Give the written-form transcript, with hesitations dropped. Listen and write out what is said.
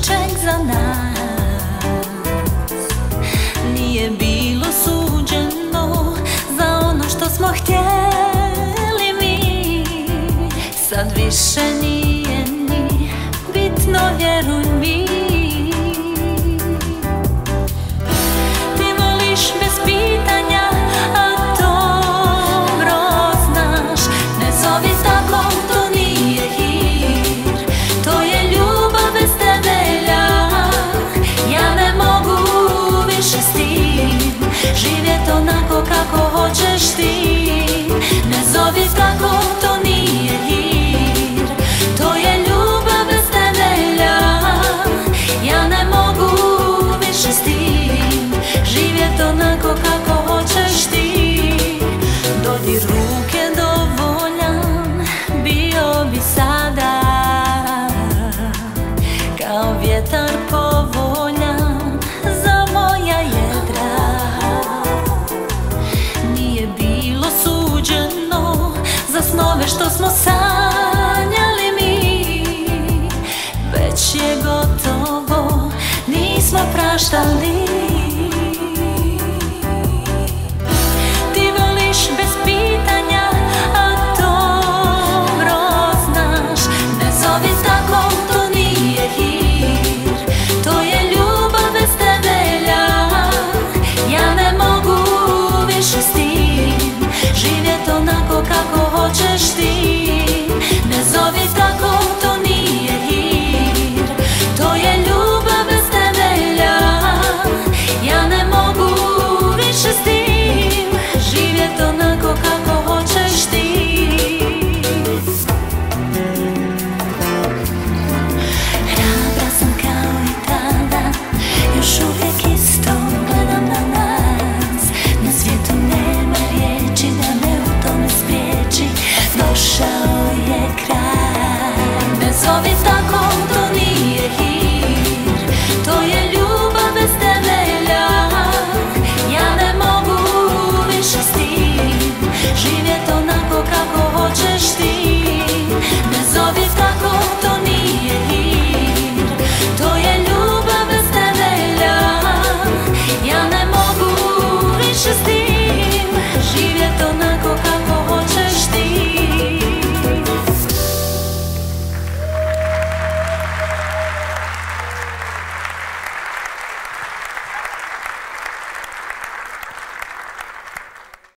ničeg za nas. Nije bilo suđeno za ono što smo htjeli mi. Sad više nije ni bitno, vjeruj mi. Ti voliš bez pitanja, a dobro znaš. Ne zovi tako, to nije hir. To je ljubav bez temelja. Ja ne mogu više s tim živjet onako kako hoćeš ti. Ne zovi tako, to nije hir. To je ljubav bez temelja. Ja ne mogu više s tim živjet onako kako hoćeš ti. Dodir ruke dovoljan bio bi sada, kao vjetar povoljan za moja jedra. Nije bilo suđeno za snove što smo sanjali mi. Već je gotovo, nismo praštali. Ti voliš bez pitanja, a dobro znaš. Ne zovi tako, to nije hir. To je ljubav bez temelja. Ja ne mogu više s tim živjet onako kako hoćeš ti.